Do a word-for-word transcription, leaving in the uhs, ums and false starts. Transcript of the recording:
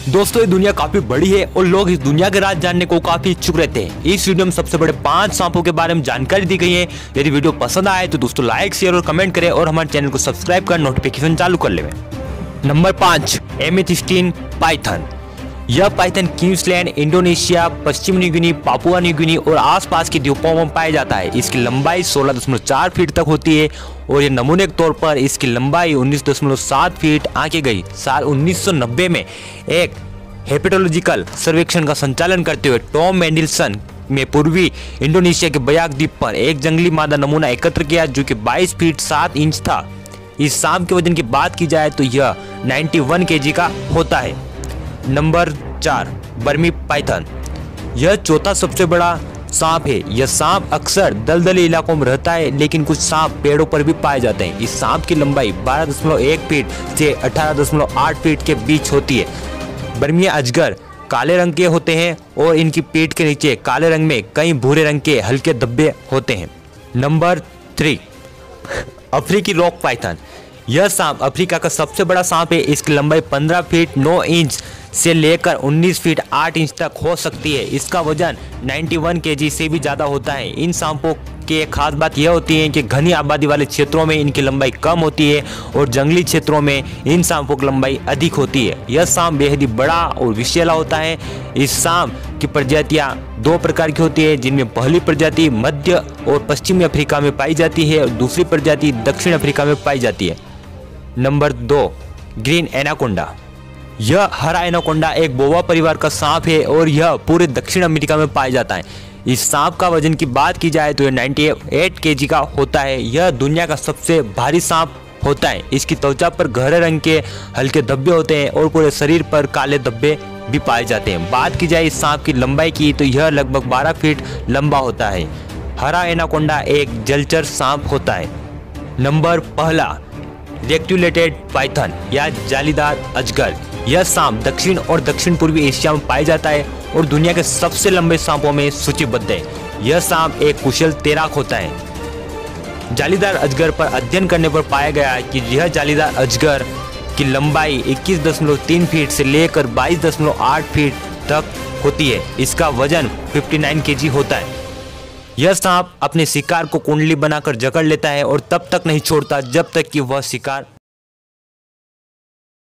दोस्तों ये दुनिया काफी बड़ी है और लोग इस दुनिया के राज जानने को काफी इच्छुक रहते हैं। इस वीडियो में सबसे बड़े पांच सांपों के बारे में जानकारी दी गई है। यदि वीडियो पसंद आए तो दोस्तों लाइक शेयर और कमेंट करें और हमारे चैनल को सब्सक्राइब कर नोटिफिकेशन चालू कर ले। नंबर पाँच, एमेथिस्टीन पाइथन। यह पाइथन क्वींसलैंड, इंडोनेशिया, पश्चिम New Guinea, Papua New Guinea और आसपास के द्वीपों में पाया जाता है। इसकी लंबाई सोलह दशमलव चार फीट तक होती है और ये नमूने के तौर पर इसकी लंबाई उन्नीस दशमलव सात फीट आंकी गई। साल उन्नीस सौ नब्बे में एक हेपेटोलॉजिकल सर्वेक्षण का संचालन करते हुए टॉम मेंडलसन में पूर्वी इंडोनेशिया के बयाक द्वीप पर एक जंगली मादा नमूना एकत्र किया जो कि बाईस फीट सात इंच था। इस सांप के वजन की बात की जाए तो यह इक्यानवे केजी का होता है। नंबर चार, बर्मी पाइथन। यह चौथा सबसे बड़ा सांप है। यह सांप अक्सर दलदली इलाकों में रहता है, लेकिन कुछ सांप पेड़ों पर भी पाए जाते हैं। इस सांप की लंबाई बारह दशमलव एक फीट से अठारह दशमलव आठ फीट के बीच होती है। बर्मी अजगर काले रंग के होते हैं और इनकी पीठ के नीचे काले रंग में कई भूरे रंग के हल्के धब्बे होते हैं। नंबर थ्री, अफ्रीकी रॉक पाइथन। यह सांप अफ्रीका का सबसे बड़ा सांप है। इसकी लंबाई पंद्रह फीट नौ इंच से लेकर उन्नीस फीट आठ इंच तक हो सकती है। इसका वजन इक्यानवे केजी से भी ज़्यादा होता है। इन सांपों की एक खास बात यह होती है कि घनी आबादी वाले क्षेत्रों में इनकी लंबाई कम होती है और जंगली क्षेत्रों में इन सांपों की लंबाई अधिक होती है। यह सांप बेहद ही बड़ा और विषैला होता है। इस सांप की प्रजातियां दो प्रकार की होती है, जिनमें पहली प्रजाति मध्य और पश्चिमी अफ्रीका में पाई जाती है और दूसरी प्रजाति दक्षिण अफ्रीका में पाई जाती है। नंबर दो, ग्रीन एनाकोंडा। यह हरा एनाकोंडा एक बोवा परिवार का सांप है और यह पूरे दक्षिण अमेरिका में पाया जाता है। इस सांप का वजन की बात की जाए तो यह अट्ठानवे केजी का होता है। यह दुनिया का सबसे भारी सांप होता है। इसकी त्वचा पर गहरे रंग के हल्के धब्बे होते हैं और पूरे शरीर पर काले धब्बे भी पाए जाते हैं। बात की जाए इस सांप की लंबाई की तो यह लगभग बारह फीट लंबा होता है। हरा एनाकोंडा एक जलचर सांप होता है। नंबर पहला, रेटिकुलेटेड पाइथन या जालीदार अजगर। यह सांप दक्षिण और दक्षिण पूर्वी एशिया में पाया जाता है और दुनिया के सबसे लंबे सांपों में सूचीबद्ध है। यह सांप एक कुशल तैराक होता है। जालीदार अजगर पर अध्ययन करने पर पाया गया है कि यह जालीदार अजगर की लंबाई इक्कीस दशमलव तीन फीट से लेकर बाईस दशमलव आठ फीट तक होती है। इसका वजन उनसठ केजी होता है। यह सांप अपने शिकार को कुंडली बनाकर जकड़ लेता है और तब तक नहीं छोड़ता जब तक कि वह शिकार